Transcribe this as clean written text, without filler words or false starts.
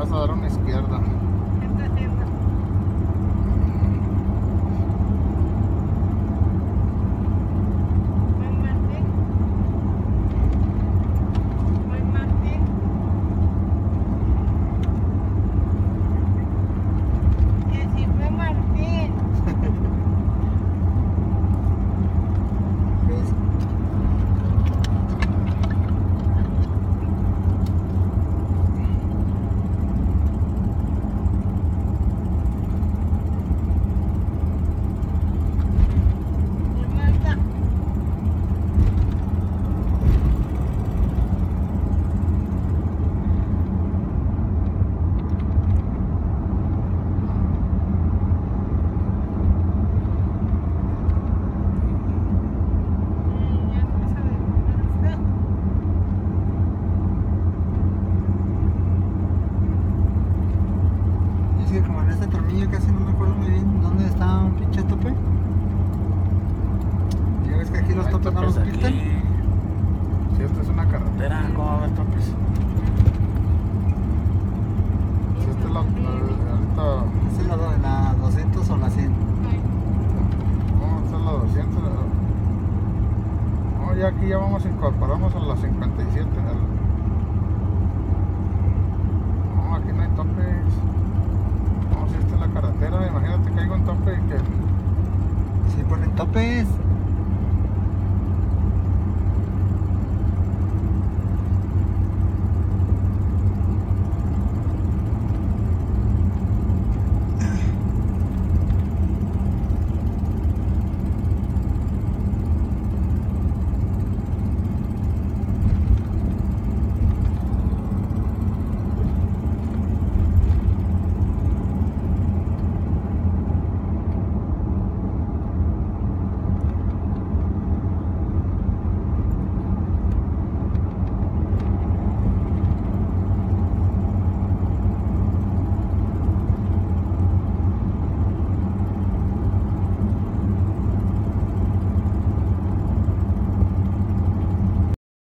vas a dar una izquierda. ¿Qué está haciendo? Juan Martín. Juan Martín. Que si fue Martín. ¿Ves? De Malta. Ya empieza de comer. Es que como en este tornillo casi no me acuerdo muy bien dónde está un pinche tope. Ya ves que aquí los Hay topes no los topes pintan. aquí. Si esta es una carretera, ¿cómo va a haber topes? Si esta es ahorita. Esa es la 200 o la 100. No, esta es la 200. No, ya aquí ya incorporamos a la 57. No, aquí no hay topes. No, si esta es la carretera, imagínate que hay un tope y que. Si ponen topes.